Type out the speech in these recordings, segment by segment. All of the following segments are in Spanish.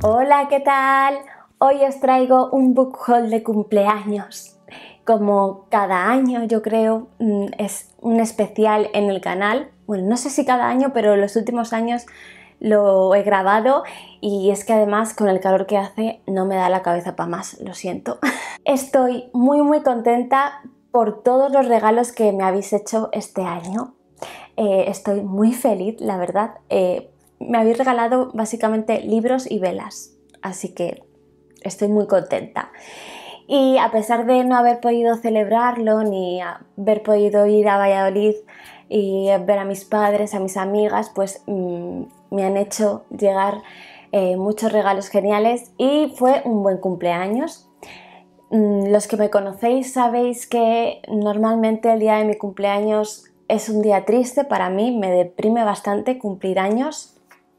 Hola, ¿qué tal? Hoy os traigo un book haul de cumpleaños. Como cada año, yo creo, es un especial en el canal. Bueno, no sé si cada año, pero los últimos años lo he grabado y es que además con el calor que hace no me da la cabeza para más, lo siento. Estoy muy contenta por todos los regalos que me habéis hecho este año. Estoy muy feliz, la verdad. Me habéis regalado básicamente libros y velas, así que estoy muy contenta. Y a pesar de no haber podido celebrarlo ni haber podido ir a Valladolid y ver a mis padres, a mis amigas, pues me han hecho llegar muchos regalos geniales y fue un buen cumpleaños. Los que me conocéis sabéis que normalmente el día de mi cumpleaños es un día triste para mí, me deprime bastante cumplir años.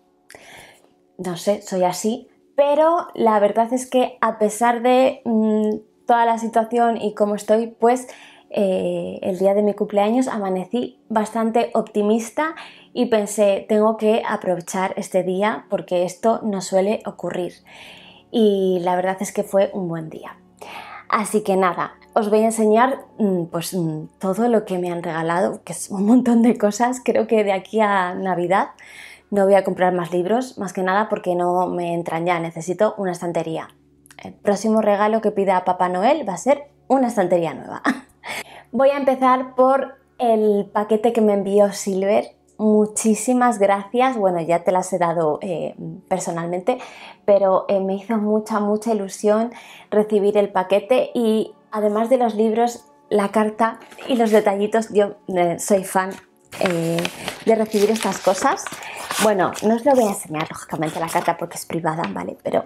No sé, soy así, pero la verdad es que a pesar de toda la situación y cómo estoy, pues el día de mi cumpleaños amanecí bastante optimista y pensé, tengo que aprovechar este día porque esto no suele ocurrir. Y la verdad es que fue un buen día. Así que nada, os voy a enseñar todo lo que me han regalado, que es un montón de cosas. Creo que de aquí a Navidad no voy a comprar más libros, más que nada porque no me entran ya, necesito una estantería. El próximo regalo que pida a Papá Noel va a ser una estantería nueva. Voy a empezar por el paquete que me envió Silver. Muchísimas gracias, bueno, ya te las he dado personalmente, pero me hizo mucha ilusión recibir el paquete y además de los libros, la carta y los detallitos. Yo soy fan de recibir estas cosas. Bueno, no os lo voy a enseñar lógicamente la carta porque es privada, ¿vale? Pero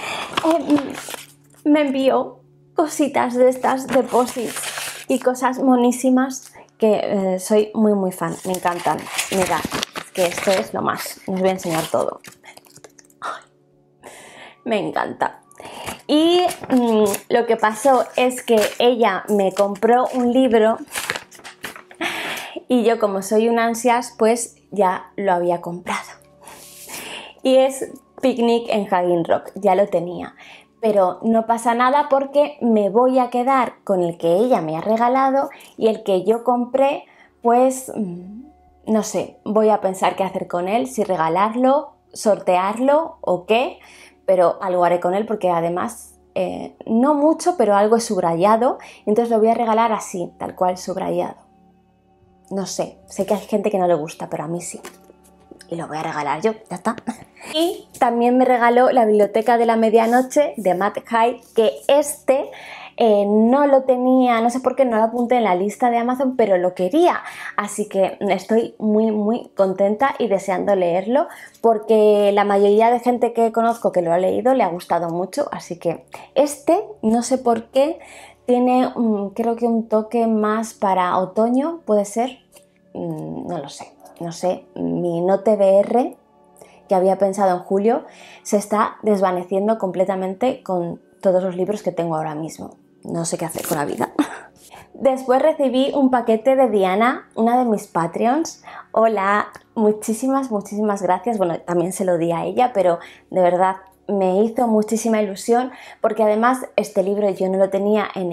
me envió cositas de estas, deposits y cosas monísimas que soy muy fan, me encantan. Mirad, es que esto es lo más, os voy a enseñar todo. Ay, me encanta. Y lo que pasó es que ella me compró un libro y yo, como soy un ansias, pues ya lo había comprado. Y es Picnic en Hanging Rock, ya lo tenía. Pero no pasa nada porque me voy a quedar con el que ella me ha regalado y el que yo compré, pues no sé, voy a pensar qué hacer con él, si regalarlo, sortearlo o qué, pero algo haré con él porque además no mucho, pero algo es subrayado, entonces lo voy a regalar así, tal cual subrayado. No sé, sé que hay gente que no le gusta, pero a mí sí. Y lo voy a regalar yo, ya está. Y también me regaló La Biblioteca de la Medianoche de Matt Haig, que no lo tenía, no sé por qué no lo apunté en la lista de Amazon, pero lo quería. Así que estoy muy contenta y deseando leerlo, porque la mayoría de gente que conozco que lo ha leído le ha gustado mucho. Así que no sé por qué, tiene creo que un toque más para otoño, ¿puede ser? No lo sé. No sé, mi NoteBR, que había pensado en julio, se está desvaneciendo completamente con todos los libros que tengo ahora mismo. No sé qué hacer con la vida. Después recibí un paquete de Diana, una de mis Patreons. Hola, muchísimas gracias. Bueno, también se lo di a ella, pero de verdad me hizo muchísima ilusión porque además este libro yo no lo tenía en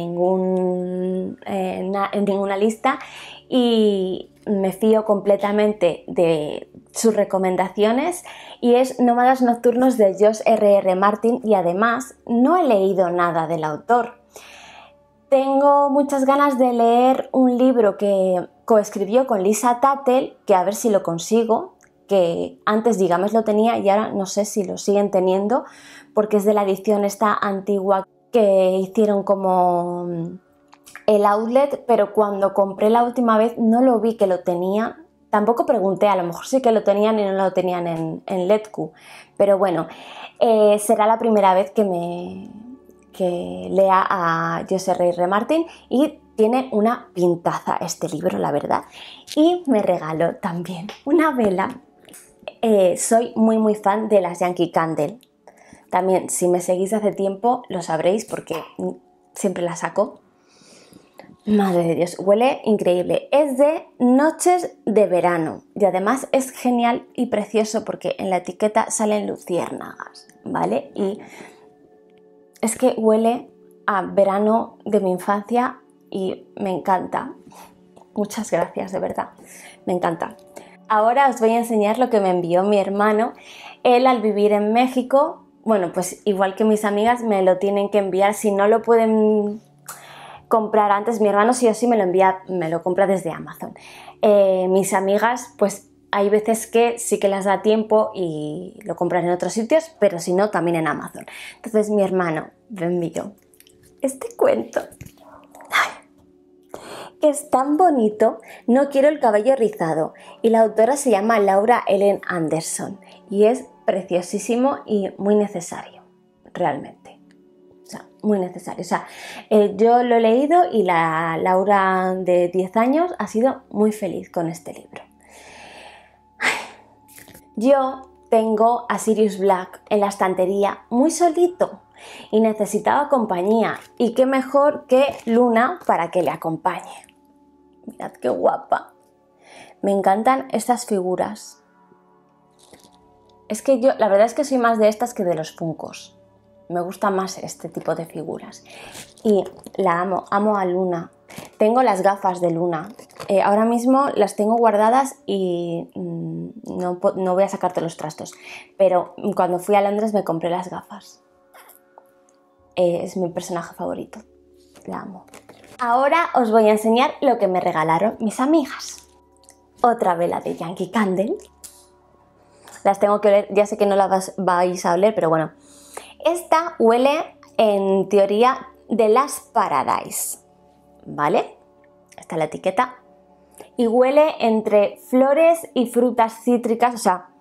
ninguna lista y me fío completamente de sus recomendaciones, y es Nómadas Nocturnos de George R.R. Martin, y además no he leído nada del autor. Tengo muchas ganas de leer un libro que coescribió con Lisa Tuttle, que a ver si lo consigo, que antes, digamos, lo tenía y ahora no sé si lo siguen teniendo, porque es de la edición esta antigua que hicieron como el outlet, pero cuando compré la última vez no lo vi que lo tenían. Tampoco pregunté, a lo mejor sí que lo tenían y no lo tenían en Letku, pero bueno, será la primera vez que lea a George R.R. Martin, y tiene una pintaza este libro, la verdad. Y me regaló también una vela. Soy muy fan de las Yankee Candle. También, si me seguís hace tiempo, lo sabréis porque siempre las saco. Madre de Dios, huele increíble. Es de Noches de Verano y además es genial y precioso porque en la etiqueta salen luciérnagas, ¿vale? Y es que huele a verano de mi infancia y me encanta. Muchas gracias, de verdad, me encanta. Ahora os voy a enseñar lo que me envió mi hermano. Él, al vivir en México, bueno, pues igual que mis amigas, me lo tienen que enviar. Si no lo pueden comprar antes, mi hermano sí o sí me lo envía, me lo compra desde Amazon. Mis amigas, pues hay veces que sí que las da tiempo y lo compran en otros sitios, pero si no, también en Amazon. Entonces mi hermano me envió este cuento. Que es tan bonito, No quiero el cabello rizado, y la autora se llama Laura Ellen Anderson y es preciosísimo y muy necesario, realmente. O sea, muy necesario. O sea, yo lo he leído y la Laura de 10 años ha sido muy feliz con este libro. Yo tengo a Sirius Black en la estantería muy solito y necesitaba compañía, y qué mejor que Luna para que le acompañe. Mirad qué guapa. Me encantan estas figuras. Es que yo, la verdad es que soy más de estas que de los Funkos. Me gusta más este tipo de figuras. Y la amo, amo a Luna. Tengo las gafas de Luna. Ahora mismo las tengo guardadas y no voy a sacarte los trastos. Pero cuando fui a Londres me compré las gafas. Es mi personaje favorito. La amo. Ahora os voy a enseñar lo que me regalaron mis amigas. Otra vela de Yankee Candle. Las tengo que oler, ya sé que no las vais a oler, pero bueno. Esta huele, en teoría, de las Paradise, ¿vale? Esta es la etiqueta. Y huele entre flores y frutas cítricas, o sea...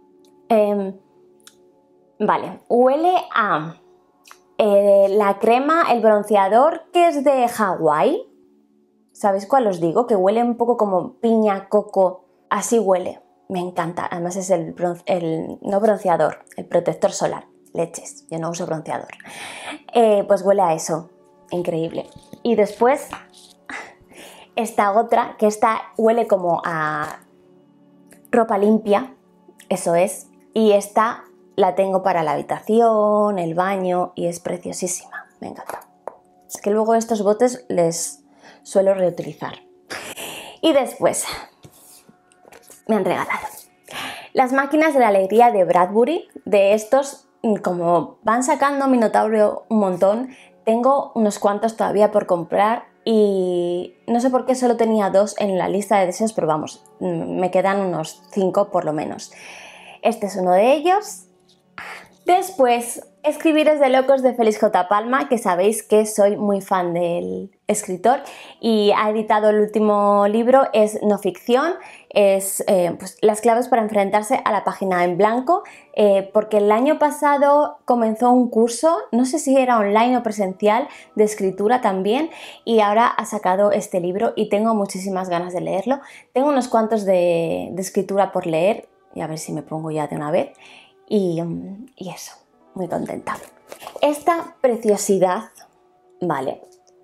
vale, huele a... la crema, el bronceador que es de Hawái. ¿Sabéis cuál os digo? Que huele un poco como piña, coco. Así huele. Me encanta. Además es no bronceador, el protector solar. Leches, yo no uso bronceador. Pues huele a eso. Increíble. Y después esta otra, que esta huele como a ropa limpia. Eso es. Y esta la tengo para la habitación, el baño, y es preciosísima. Me encanta. Es que luego estos botes les suelo reutilizar. Y después me han regalado las máquinas de la alegría de Bradbury. De estos, como van sacando Minotauro un montón, tengo unos cuantos todavía por comprar y no sé por qué solo tenía 2 en la lista de deseos, pero vamos, me quedan unos 5 por lo menos. Este es uno de ellos. Después, Escribir de locos de Félix J. Palma, que sabéis que soy muy fan del escritor y ha editado el último libro, es no ficción, es pues, las claves para enfrentarse a la página en blanco, porque el año pasado comenzó un curso, no sé si era online o presencial, de escritura también, y ahora ha sacado este libro y tengo muchísimas ganas de leerlo. Tengo unos cuantos de escritura por leer y a ver si me pongo ya de una vez y eso. Muy contenta. Esta preciosidad, vale.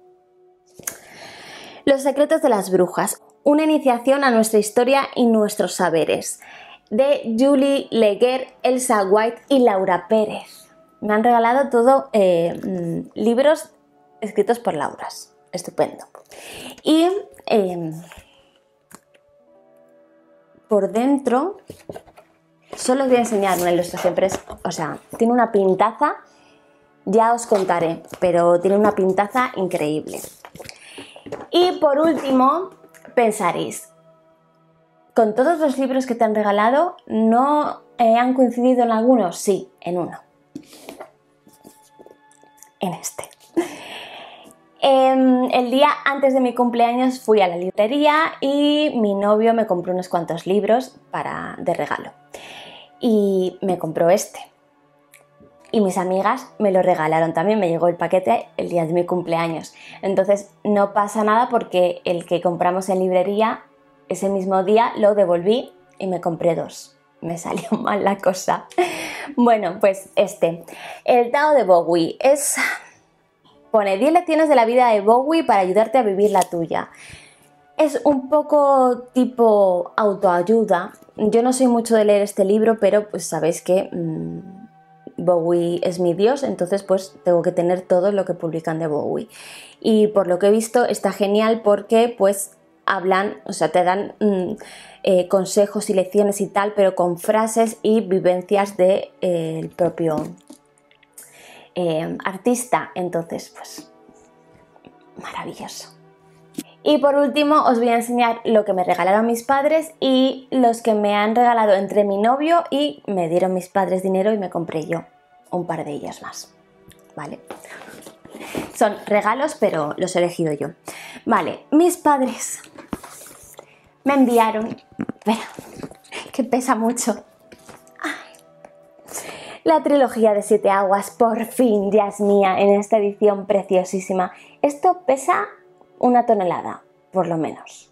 Los secretos de las brujas. Una iniciación a nuestra historia y nuestros saberes. De Julie Leguer, Elsa White y Laura Pérez. Me han regalado todo libros escritos por Lauras. Estupendo. Y por dentro... Solo os voy a enseñar una ilustración, pero o sea, tiene una pintaza, ya os contaré, pero tiene una pintaza increíble. Y por último, pensaréis, ¿con todos los libros que te han regalado no han coincidido en algunos? Sí, en uno. En este. El día antes de mi cumpleaños fui a la librería y mi novio me compró unos cuantos libros de regalo. Y me compró este. Y mis amigas me lo regalaron también, me llegó el paquete el día de mi cumpleaños. Entonces no pasa nada porque el que compramos en librería, ese mismo día lo devolví y me compré 2. Me salió mal la cosa. Bueno, pues este. El Tao de Bowie es pone 10 lecciones de la vida de Bowie para ayudarte a vivir la tuya. Es un poco tipo autoayuda. Yo no soy mucho de leer este libro, pero pues sabéis que Bowie es mi dios, entonces pues tengo que tener todo lo que publican de Bowie. Y por lo que he visto está genial porque pues hablan, o sea, te dan consejos y lecciones y tal, pero con frases y vivencias del propio artista. Entonces pues maravilloso. Y por último os voy a enseñar lo que me regalaron mis padres y los que me han regalado entre mi novio y me dieron mis padres dinero y me compré yo un par de ellos más, ¿vale? Son regalos, pero los he elegido yo. Vale, mis padres me enviaron, espera, que pesa mucho, la trilogía de 7 aguas, por fin ya es mía en esta edición preciosísima. Esto pesa 1 tonelada, por lo menos.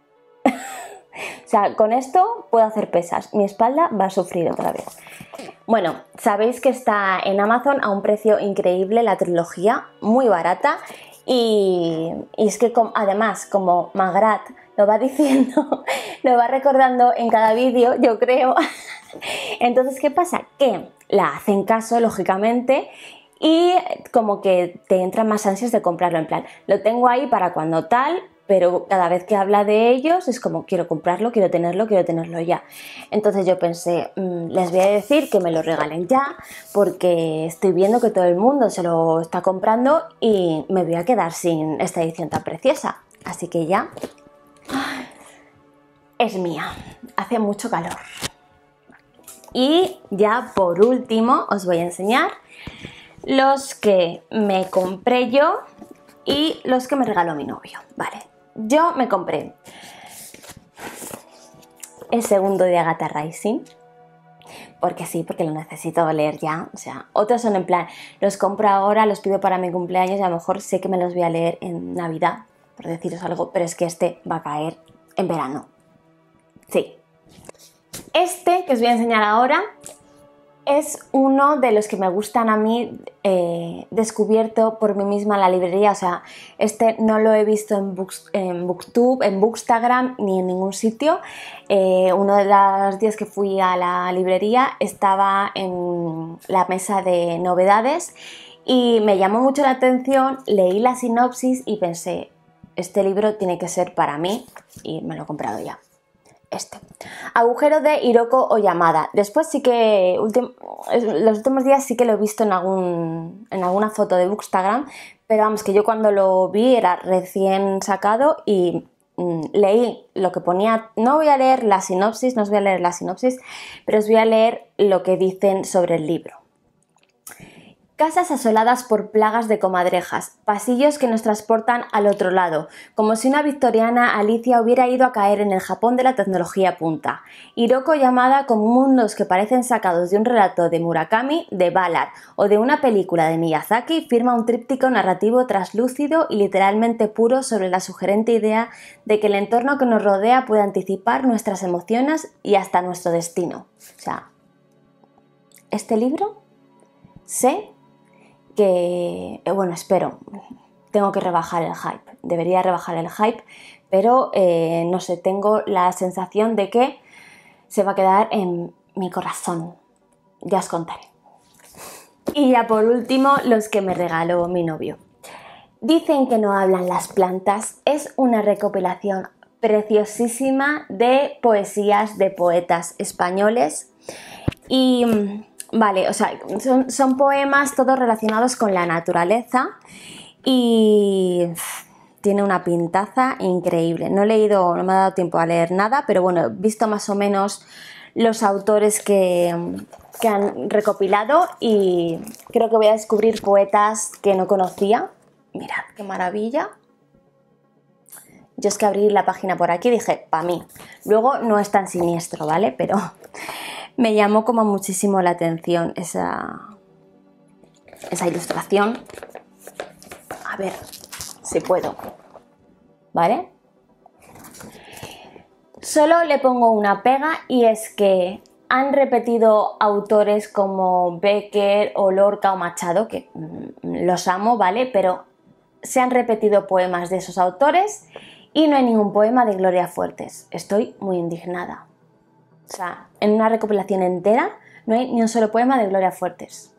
O sea, con esto puedo hacer pesas. Mi espalda va a sufrir otra vez. Bueno, sabéis que está en Amazon a un precio increíble la trilogía, muy barata. Y es que además, como Magrat lo va diciendo, lo va recordando en cada vídeo, yo creo. Entonces, ¿qué pasa? Que la hacen caso, lógicamente, y como que te entran más ansias de comprarlo, en plan, lo tengo ahí para cuando tal, pero cada vez que habla de ellos es como, quiero comprarlo, quiero tenerlo ya. Entonces yo pensé, les voy a decir que me lo regalen ya, porque estoy viendo que todo el mundo se lo está comprando y me voy a quedar sin esta edición tan preciosa. Así que ya es mía, hace mucho calor. Y ya por último os voy a enseñar los que me compré yo y los que me regaló mi novio. Vale, yo me compré el segundo de Agatha Rising, porque sí, porque lo necesito leer ya. O sea, otros son en plan, los compro ahora, los pido para mi cumpleaños y a lo mejor sé que me los voy a leer en Navidad, por deciros algo, pero es que este va a caer en verano. Sí. Este que os voy a enseñar ahora es uno de los que me gustan a mí, descubierto por mí misma en la librería. O sea, este no lo he visto en Booktube, en Bookstagram ni en ningún sitio. Uno de los días que fui a la librería estaba en la mesa de novedades y me llamó mucho la atención, leí la sinopsis y pensé, este libro tiene que ser para mí y me lo he comprado ya. Este. Agujero de Hiroko Oyamada. Después sí que los últimos días sí que lo he visto en alguna foto de Bookstagram, pero vamos, que yo cuando lo vi era recién sacado y leí lo que ponía. No voy a leer la sinopsis, pero os voy a leer lo que dicen sobre el libro. Casas asoladas por plagas de comadrejas, pasillos que nos transportan al otro lado, como si una victoriana Alicia hubiera ido a caer en el Japón de la tecnología punta. Hiroko Oyamada, con mundos que parecen sacados de un relato de Murakami, de Ballard o de una película de Miyazaki, firma un tríptico narrativo traslúcido y literalmente puro sobre la sugerente idea de que el entorno que nos rodea puede anticipar nuestras emociones y hasta nuestro destino. O sea, este libro sé que, bueno, espero, tengo que rebajar el hype, debería rebajar el hype, pero no sé, tengo la sensación de que se va a quedar en mi corazón, ya os contaré. Y ya por último, los que me regaló mi novio. Dicen que no hablan las plantas, es una recopilación preciosísima de poesías de poetas españoles y vale, o sea, son poemas todos relacionados con la naturaleza y tiene una pintaza increíble. No he leído, no me ha dado tiempo a leer nada, pero bueno, he visto más o menos los autores que han recopilado y creo que voy a descubrir poetas que no conocía. Mirad qué maravilla. Yo es que abrí la página por aquí y dije, para mí. Luego no es tan siniestro, ¿vale? Pero me llamó como muchísimo la atención esa ilustración. A ver si puedo, ¿vale? Solo le pongo una pega y es que han repetido autores como Becker o Lorca o Machado, que los amo, ¿vale? Pero se han repetido poemas de esos autores y no hay ningún poema de Gloria Fuertes. Estoy muy indignada. O sea, en una recopilación entera no hay ni un solo poema de Gloria Fuertes.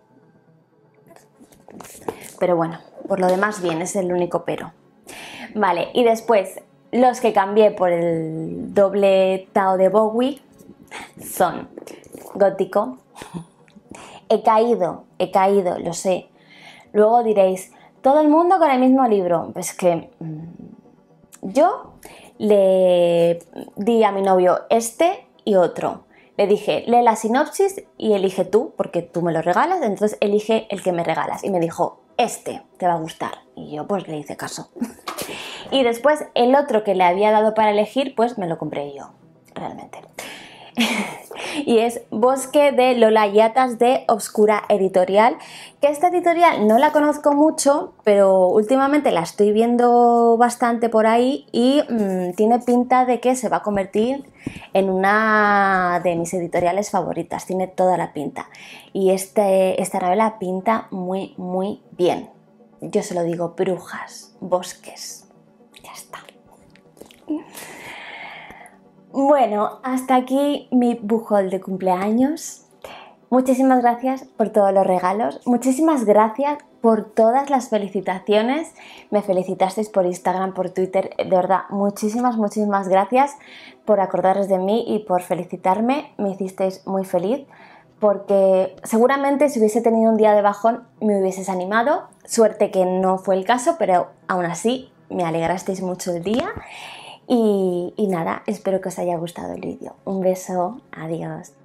Pero bueno, por lo demás bien, es el único pero. Vale, y después los que cambié por el doble Tao de Bowie son Gótico. He caído, lo sé. Luego diréis, todo el mundo con el mismo libro. Pues que yo le di a mi novio este y otro. Le dije, lee la sinopsis y elige tú, porque tú me lo regalas, entonces elige el que me regalas. Y me dijo, este te va a gustar. Y yo pues le hice caso. Y después el otro que le había dado para elegir, pues me lo compré yo, realmente. Y es Bosque de Lola Yatas de Obscura Editorial, que esta editorial no la conozco mucho, pero últimamente la estoy viendo bastante por ahí y tiene pinta de que se va a convertir en una de mis editoriales favoritas, tiene toda la pinta. Y esta novela pinta muy, muy bien. Yo se lo digo, brujas, bosques, ya está. Bueno, hasta aquí mi book haul de cumpleaños. Muchísimas gracias por todos los regalos, muchísimas gracias por todas las felicitaciones. Me felicitasteis por Instagram, por Twitter, de verdad, muchísimas gracias por acordaros de mí y por felicitarme. Me hicisteis muy feliz porque seguramente si hubiese tenido un día de bajón me hubieses animado. Suerte que no fue el caso, pero aún así me alegrasteis mucho el día. Y nada, espero que os haya gustado el vídeo. Un beso, adiós.